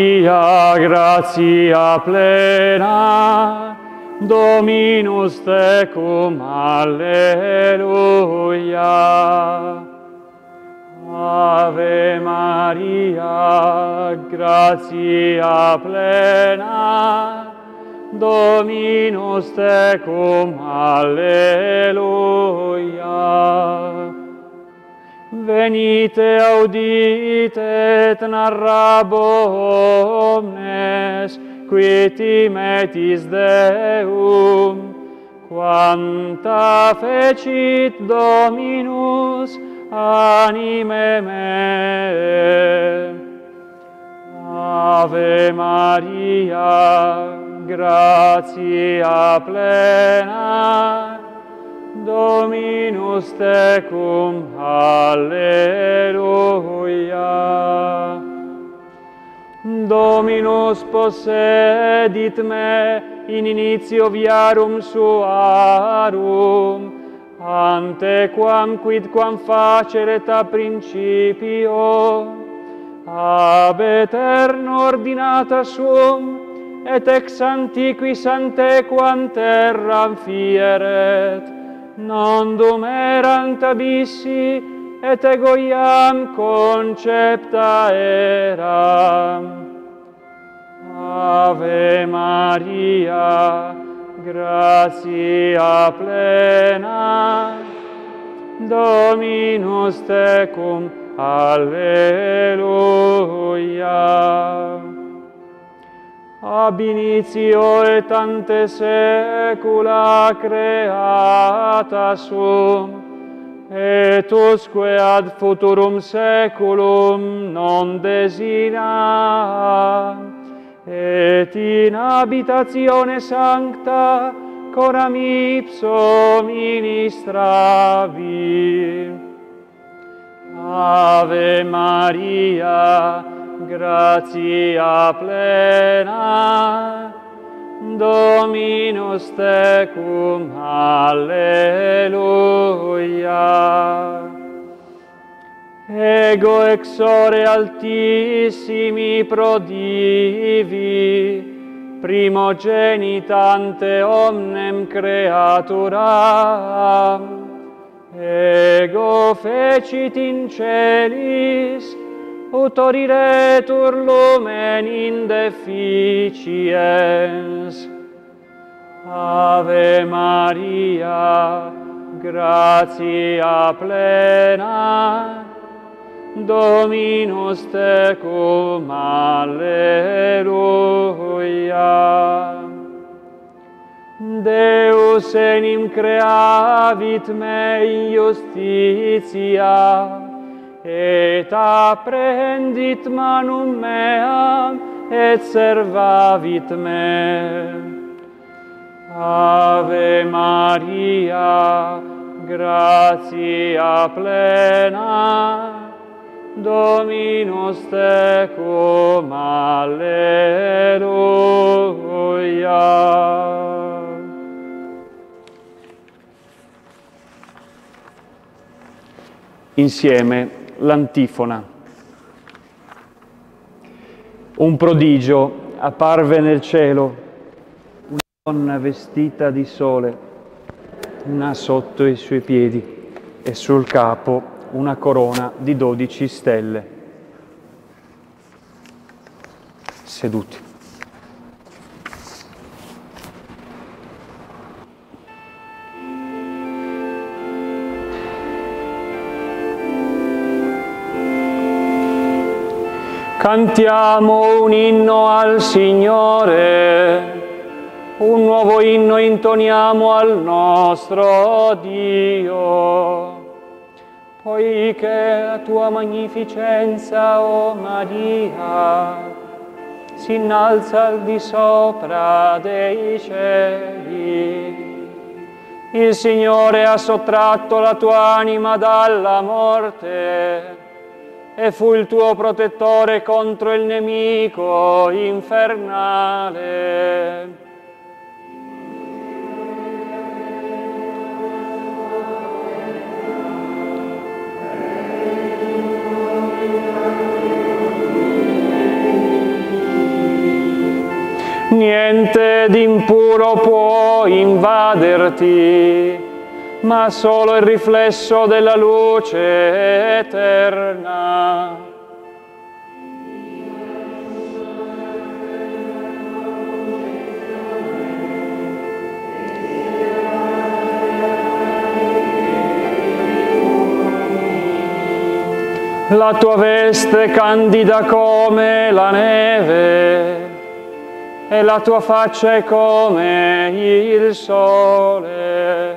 Maria, gratia plena, Dominus tecum, alleluia. Ave Maria, gratia plena, Dominus tecum, alleluia. Venite, audite, et narrabo omnes, qui timetis Deum, quanta fecit Dominus anime me. Ave Maria, gratia plena, Dominus tecum, alleluia. Dominus possedit me in initio viarum suarum, ante quam quidquam faceret a principio, ab eterno ordinata sum, et ex antiquis antequam terram fieret, nondum erant abissi, et ego iam concepta eram. Ave Maria, gratia plena, Dominus tecum, alleluia. Ab initio et ante saecula creata sum, et usque ad futurum saeculum non desina, et in habitatione sancta coram ipso ministravi. Ave Maria, gratia plena, Dominus tecum, alleluia. Ego exore altissimi prodivi, primogenita ante omnem creaturam, ego fecit in celis, utoriretur lumen indeficiens. Ave Maria, gratia plena, Dominus tecum, alleluia. Deus enim creavit me in justitia, et apprehendit manum meam, et servavit me. Ave Maria, gratia plena, Dominus tecum, alleluia. Insieme l'antifona. Un prodigio apparve nel cielo, una donna vestita di sole, una sotto i suoi piedi e sul capo una corona di 12 stelle. Seduti. Cantiamo un inno al Signore, un nuovo inno intoniamo al nostro Dio. Poiché la tua magnificenza, o Maria, si innalza al di sopra dei cieli. Il Signore ha sottratto la tua anima dalla morte e fu il tuo protettore contro il nemico infernale. Niente d'impuro può invaderti, ma solo il riflesso della luce eterna. La tua veste candida come la neve, e la tua faccia è come il sole.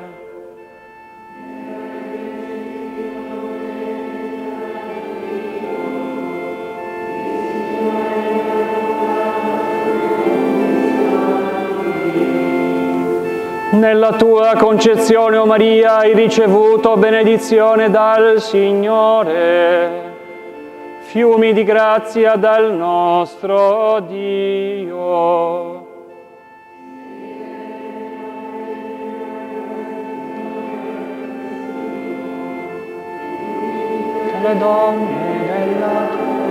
Nella tua concezione, o Maria, hai ricevuto benedizione dal Signore, fiumi di grazia dal nostro Dio. Le donne della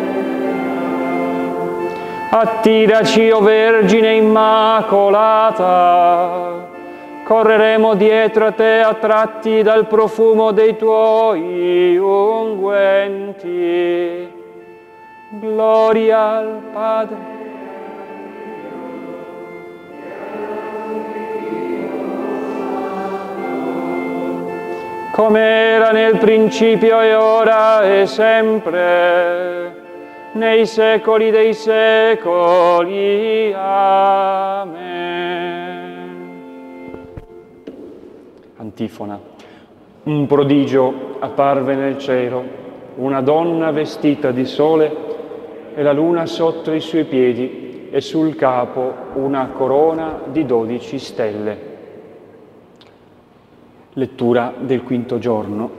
tua... Attiraci, o Vergine Immacolata, correremo dietro a te attratti dal profumo dei tuoi unguenti. Gloria al Padre. Come era nel principio e ora e sempre, nei secoli dei secoli. Amen. Antifona. Un prodigio apparve nel cielo, una donna vestita di sole e la luna sotto i suoi piedi e sul capo una corona di 12 stelle. Lettura del quinto giorno.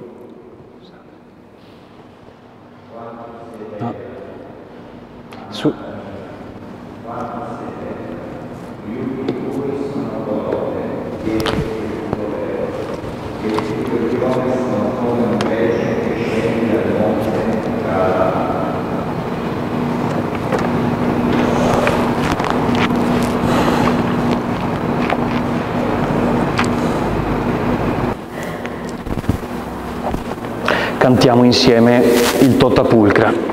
Cantiamo insieme il Tota Pulcra.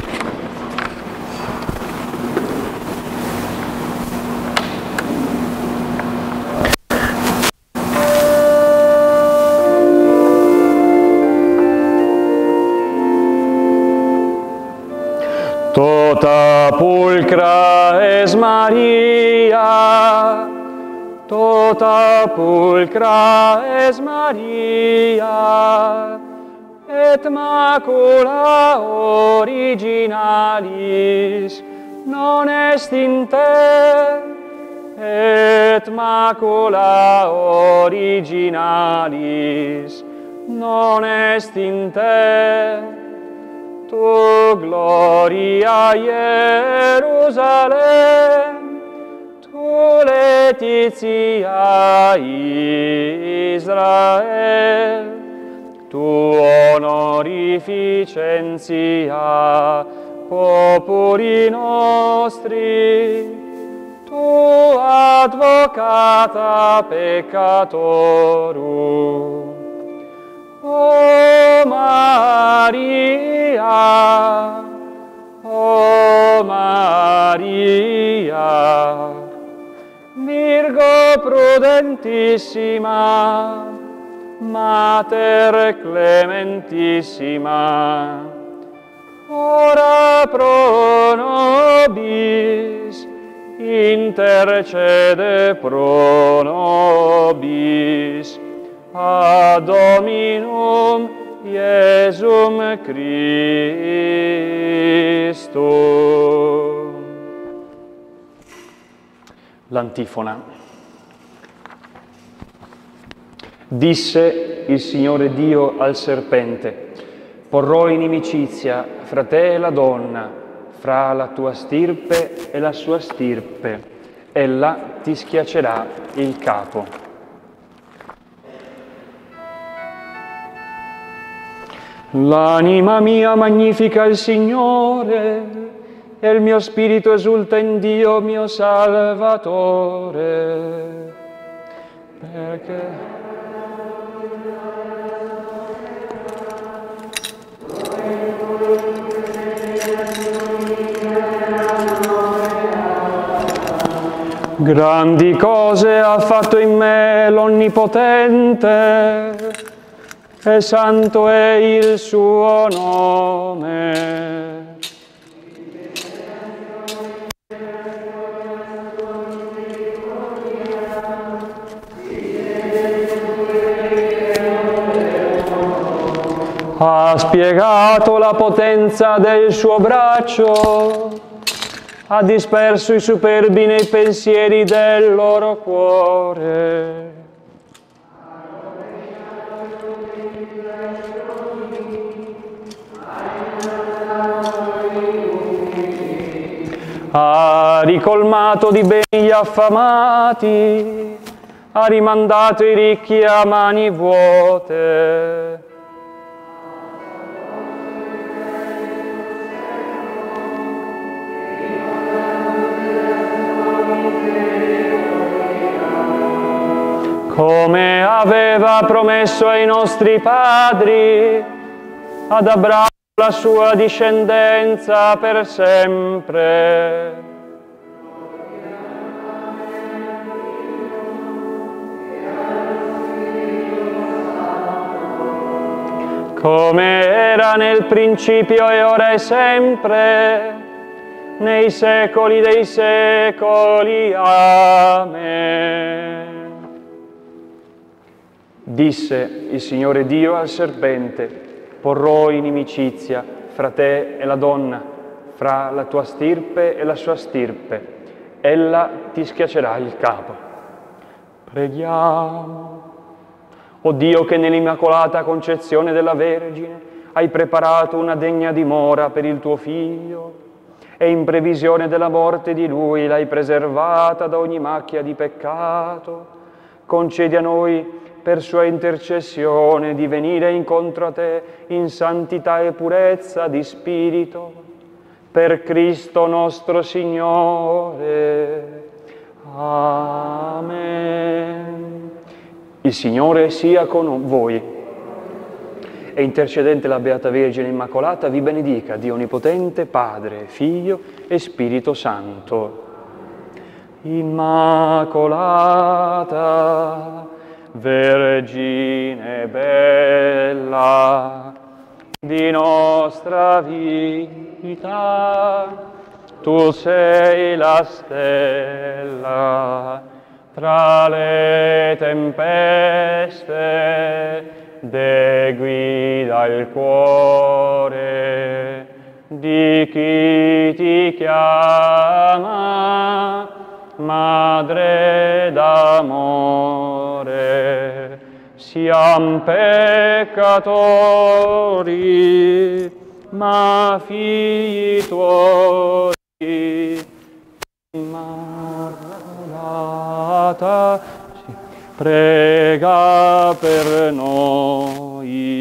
Tota pulcra es Maria, tota pulcra es Maria, et macula originalis non est in te, et macula originalis non est in te. Tu gloria Ierusalem, tu laetitia Israel, tu honorificentia populi nostri, tu advocata peccatorum. O Maria, Virgo prudentissima, Mater clementissima, ora pro nobis, intercede pro nobis, ad Dominum Iesum Christum. L'antifona. Disse il Signore Dio al serpente: porrò inimicizia fra te e la donna, fra la tua stirpe e la sua stirpe. Ella ti schiaccerà il capo. L'anima mia magnifica il Signore, e il mio spirito esulta in Dio mio Salvatore, perché grandi cose ha fatto in me l'Onnipotente, e santo è il suo nome. Ha spiegato la potenza del suo braccio, ha disperso i superbi nei pensieri del loro cuore. Ha ricolmato di beni gli affamati, ha rimandato i ricchi a mani vuote. Come aveva promesso ai nostri padri, ad Abramo la sua discendenza per sempre. Come era nel principio e ora e sempre, nei secoli dei secoli. Amen. Disse il Signore Dio al serpente: porrò inimicizia fra te e la donna, fra la tua stirpe e la sua stirpe. Ella ti schiaccerà il capo. Preghiamo. O Dio, che nell'Immacolata Concezione della Vergine hai preparato una degna dimora per il tuo Figlio, e in previsione della morte di Lui l'hai preservata da ogni macchia di peccato, concedi a noi, per sua intercessione, di venire incontro a te in santità e purezza di spirito, per Cristo nostro Signore. Amen. Il Signore sia con voi, e intercedente la Beata Vergine Immacolata vi benedica, Dio Onnipotente, Padre, Figlio e Spirito Santo. Immacolata Vergine bella, di nostra vita, tu sei la stella tra le tempeste, de guida il cuore di chi ti chiama, Madre d'amore. Siam peccatori, ma figli tuoi. Immacolata, prega per noi.